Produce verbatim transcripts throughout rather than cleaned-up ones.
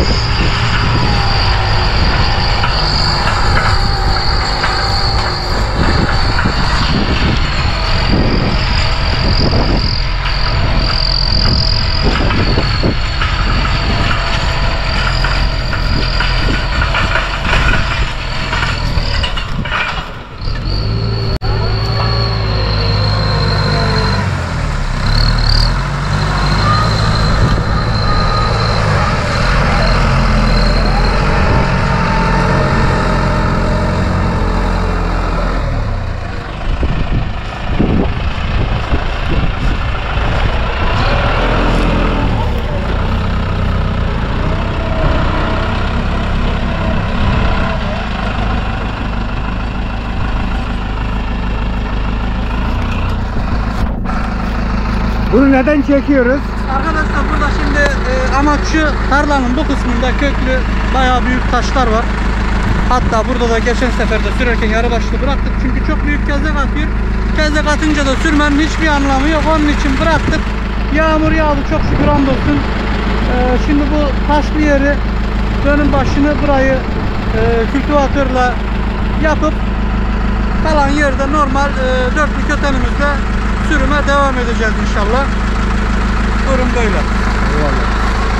Bunu neden çekiyoruz? Arkadaşlar burada şimdi e, amaç şu, tarlanın bu kısmında köklü bayağı büyük taşlar var. Hatta burada da geçen seferde sürerken yarı başlı bıraktık çünkü çok büyük gezek atıyor. Gezek atınca da sürmenin hiçbir anlamı yok, onun için bıraktık. Yağmur yağdı çok şükür, hamdolsun. E, şimdi bu taşlı yeri, dönüm başını burayı e, kültivatörle yapıp kalan yerde normal e, dörtlü kötenimizle sürüme devam edeceğiz inşallah. Durum böyle. Eyvallah.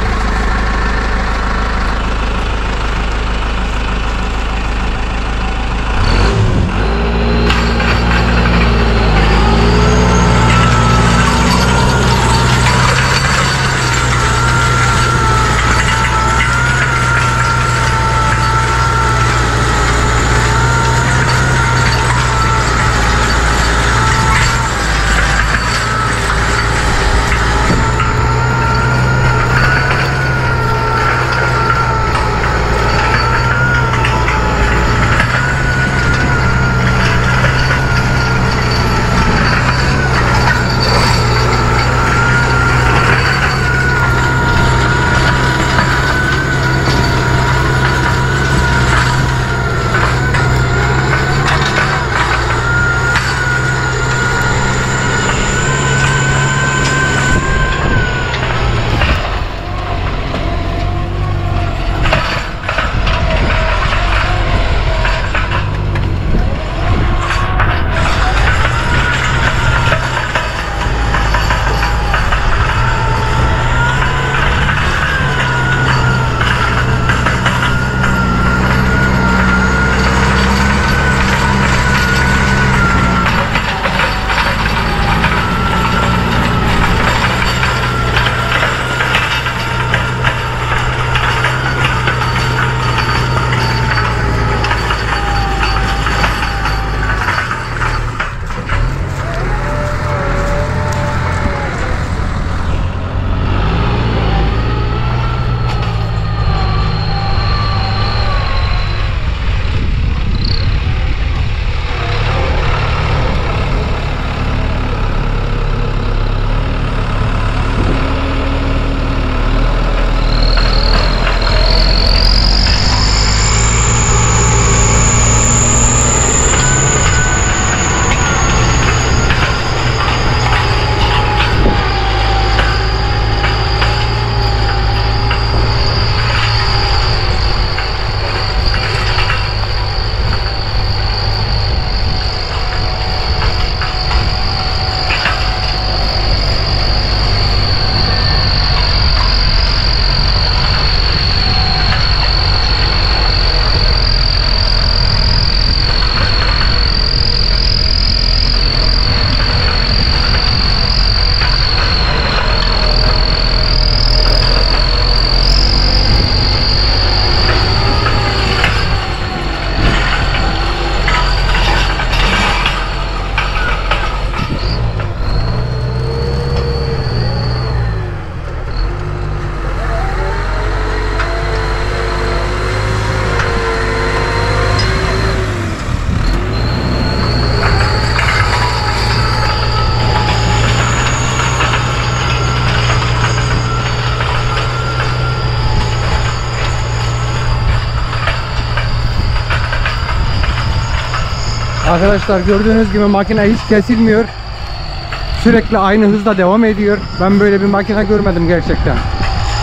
Arkadaşlar gördüğünüz gibi makine hiç kesilmiyor. Sürekli aynı hızla devam ediyor. Ben böyle bir makine görmedim gerçekten.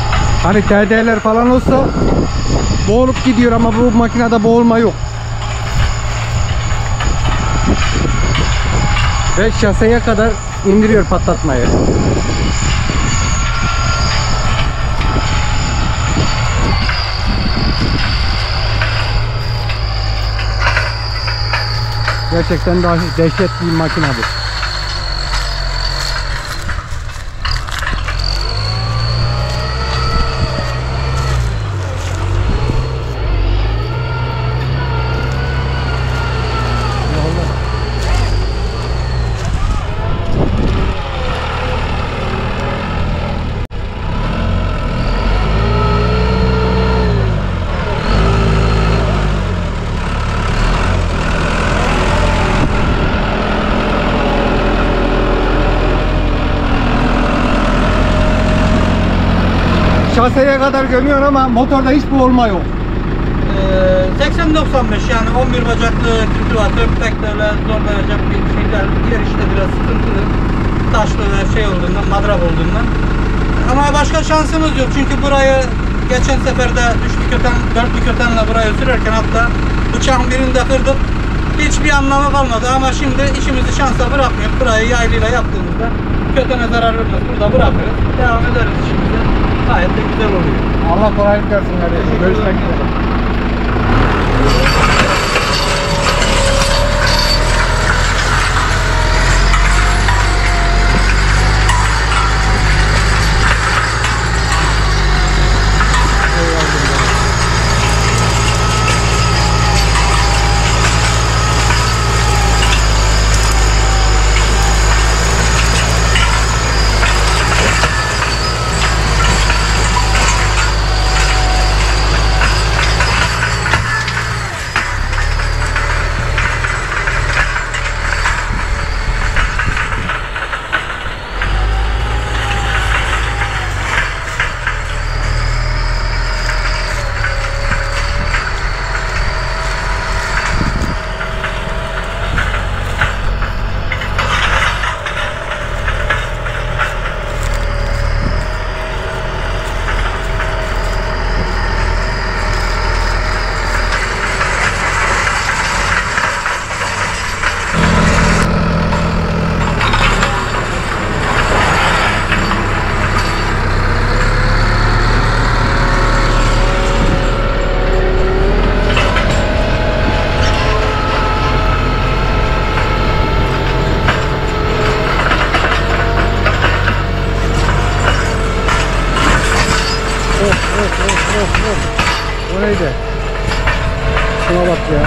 Hani T D'ler falan olsa boğulup gidiyor ama bu makinede boğulma yok. Ve şaseye kadar indiriyor patlatmayı. Gerçekten daha dehşet bir makine bu. Şaseye kadar gömüyor ama motorda hiç boğulma yok. Ee, seksen doksan beş yani on bir bacaklı kültivatör pek de öyle zorlayacak bir şeyler. Yer işte biraz sıkıntılı. Taşlı ve şey olduğundan, madrap olduğundan. Ama başka şansımız yok çünkü burayı geçen seferde üçlü köten, dörtlü kötenle burayı sürerken hatta bıçağın birinde kırdık. Hiçbir anlamı kalmadı ama şimdi işimizi şansa bırakmıyor. Burayı yaylıyla yaptığımızda kötene zarar vermez. Burada bırakırız. Devam ederiz işimize. Gayet de güzel oluyor. Allah kolaylık versin kardeşim. Görüşmek üzere. O neydi? Şuna bak ya.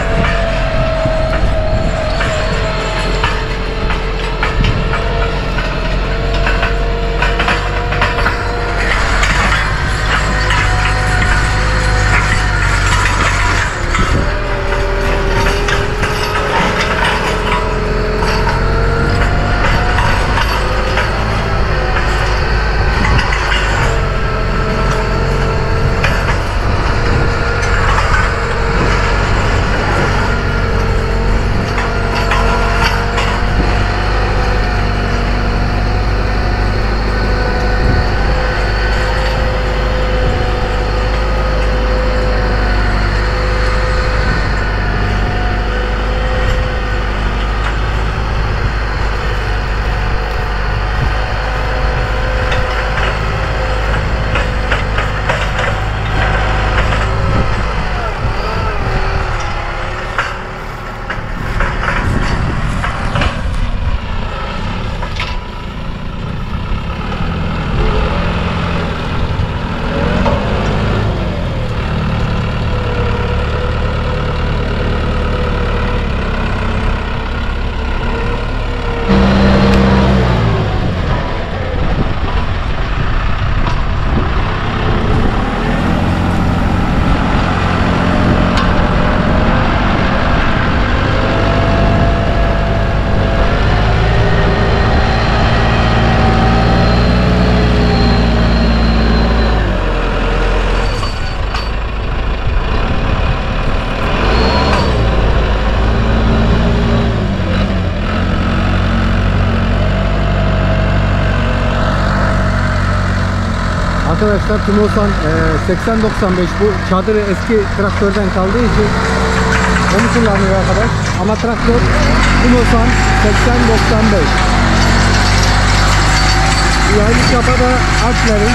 Arkadaşlar Tumosan e, seksen doksan beş bu çadırı eski traktörden kaldığı için onu kullanıyor arkadaş. Ama traktör Tumosan seksen doksan beş. Yaylı çapa da Artler'in.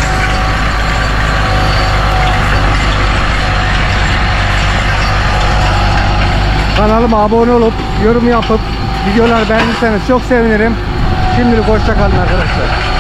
Kanalıma abone olup yorum yapıp videolar beğenirseniz çok sevinirim. Şimdilik hoşça kalın arkadaşlar.